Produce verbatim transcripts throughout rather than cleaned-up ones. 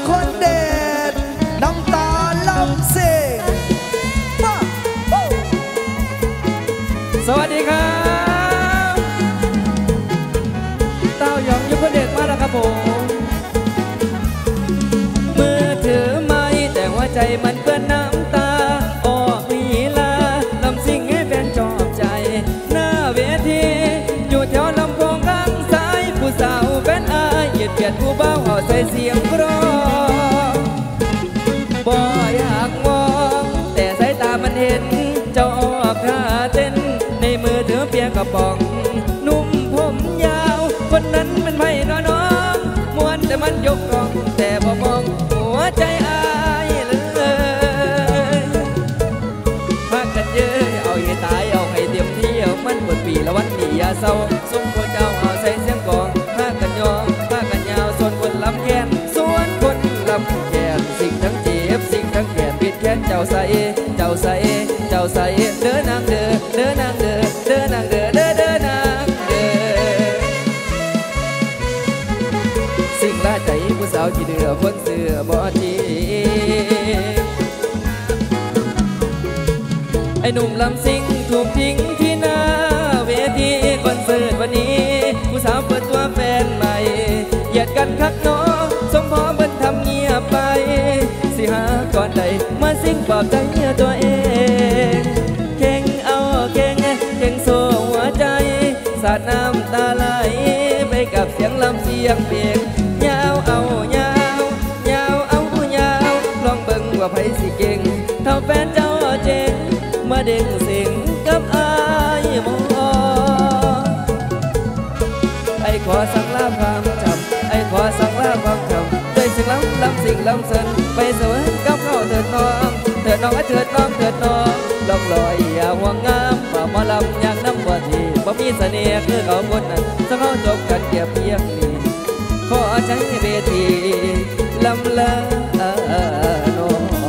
คนเด็ดน้ำตาลำเสงมาสวัสดีครับเต้าหยองยุคนเด็ดมาแล้วครับผมมือถือไม้แต่หัวใจมันเปื้อนน้ำตาออกลีลาลำซิ่งให้แฟนชอบใจหน้าเวทีอยู่แถวลำโพงข้างซ้ายผู้สาวแฟนอายเหยียดเบียดผู้เบาห่อใส่เสียงกรองบ่อยากมองแต่สายตามันเห็นเจ้าออกท่าเต้นในมือถือเปียกกระป๋องนุ่มผมยาวคนนั้นมันไม่น้อน้องมวนแต่มันยกกองแต่บ่มองหัวใจอายเลยพากันเยอะเอาให้ตายเอาให้เต็มที่เอามันหมดปีละวันนี้อย่าเศร้าสมควรเจ้าเอาใส่เสียงกองพากันยองพากันยาวส่วนคนลำแขนส่วนคนลำแขนสิ่งทั้งเจ็บสิ่งทั้งแขนปิดแขนเจ้าใส่เจ้าใส่เจ้าใส่เดินนางเด้อเดินนางเด้อเดินนางเด้อเด้อเดินนางเด้อสิ่งละใจผู้สาวที่เดือคนเสือบ่ทีไอ้หนุ่มลำซิ่งถูกทิ้งที่หน้าเวทีคอนเสิร์ตวันนี้ผู้สาวเปิดตัวแฟนใหม่เหยียดกันคักน้อสมพอเบิ้นทำเงียบไปสิหาก่อนใดมาซิ่งปลอบใจตัวเองเข่งเอาเข่งเข่งโซ่หัวใจสาดน้ำตาไหลไปกับเสียงลำเสียงเพลงยาวเอายาวยาวเอายาวลองเบิ่งว่าไผสิเก่งเท่าแฟนเจ้าเจงมาเด้งสิงกับอายมองไอ้ขอสักลาความจำไอ้ขอสักลาความจำด้วยสิ่งล้ำล้ำสิ่งล้ำเสินไปเสวยกับเข้าเถิดน้องเถิดน้องเถิดน้องเถิดน้องลองลอยอย่าห่วงงามฝ่ามาลำอย่างน้ำบ่ทีบ่มีเสน่ห์คือเขาคนนั้นสักเขาจบกันเกียบเพียงนี้ขอใช้เวทีลำลาโน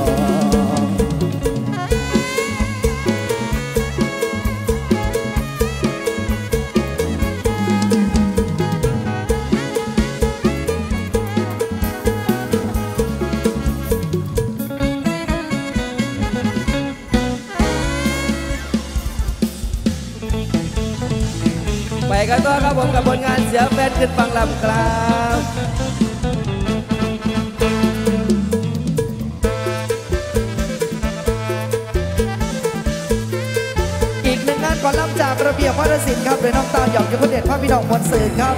ไปกันต่อครับผมกับผลงานเสียแฟนขึ้นฟังลำกลางอีกหนึ่งงานก่อนลำจากระเบียบวัฒนศิลป์ครับโดยน้องตาลหยอกยุพเดชพระพี่น้องมวลสื่อครับ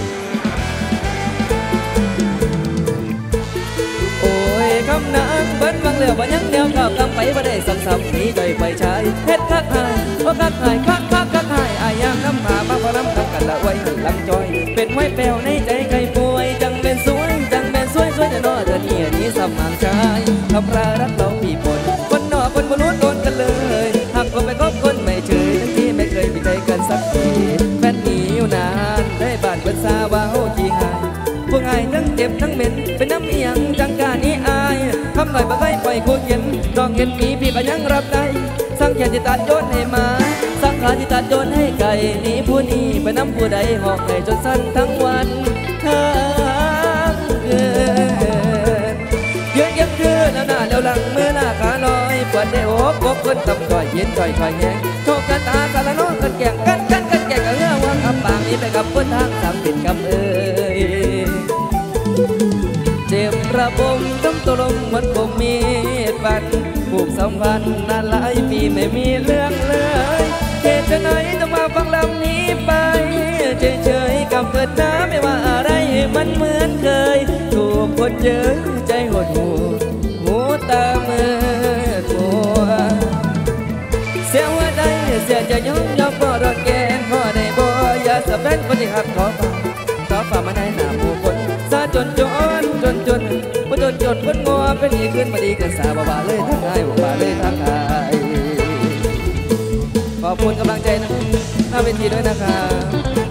โอ้ยคำนางเบิ้ลบางเหลือบ่ยังเดียวข้าวกำไปบ่ได้สังสรรค์นี้ใจไปใช้เฮ็ดคักหายโอ้คักหายคักคักคักหายอายางน้ำผาบ้าพอน้ำทำกันละไว้หันหลังจอยเป็นไว้แปลวในใจใครป่วยจังเป็นสวยจังเป็นสวยสวยจะนอเธอนี่นี้สมางชายทำรารักเราปีปนคนนอกคนบ่รู้โดนกันเลยหักก็ไปคบคนไม่เฉยทั้งที่ไม่เคยมีใจกันสักทีแฟนหนีอยู่นานได้บานเปิดซาว่าโหจีหายพวกไอ้ทั้งเจ็บทั้งเหม็นเป็นน้ำเอียงจังการนี้อายทำหน่อยบ่เคยปล่อยโคเย็นดอกเห็นมีพี่ก็ยังรับได้สังเกตที่ตัดโยนให้มาสังขารที่ตัดโยนให้ไก่หนีผู้นี้ไปน้ำผู้ใดหอกให้จนสั้นทั้งวันทั้งคืนเยอะยังคือหน้าหน้าแล้วหลังเมื่อหน้าขาลอยปวดได้โอบกบคนตำต่อยเย็นต่อยคอยแห้งโชคกันตากันละน้องกันแก่งกันกันกันแก่งกันเรื่องว่าคำปากนี้ไปกับคนทางสามปิดกับเอ่ยเจ็บระบมต้มตัวลมเหมือนคงมีฟันผูกสัมพันธ์นานหลายปีไม่มีเรื่องเลยเหตุจะไหนต้องมาฟังลำนี้ไปเฉยๆกับเกิดน้ำไม่ว่าอะไรมันเหมือนเคยถูกคนเยอะใจหดหูหูตาเมื่อตัวเสียว่าใดเสียจะยอมยอมก็รอดแกนขอได้บ่อย่าสะเป็นคนที่หักขอฟังขอฝ่ามาในหน้าผู้คนซาจนจนจนจนผู้จนจนคนงัวเป็นอีกขึ้นมาดีกันสาบ่าเลยทั้งไอ้บ่าเลยทั้งไอ้ขอบคุณกำลังใจนะหน้าเวทีด้วยนะครับ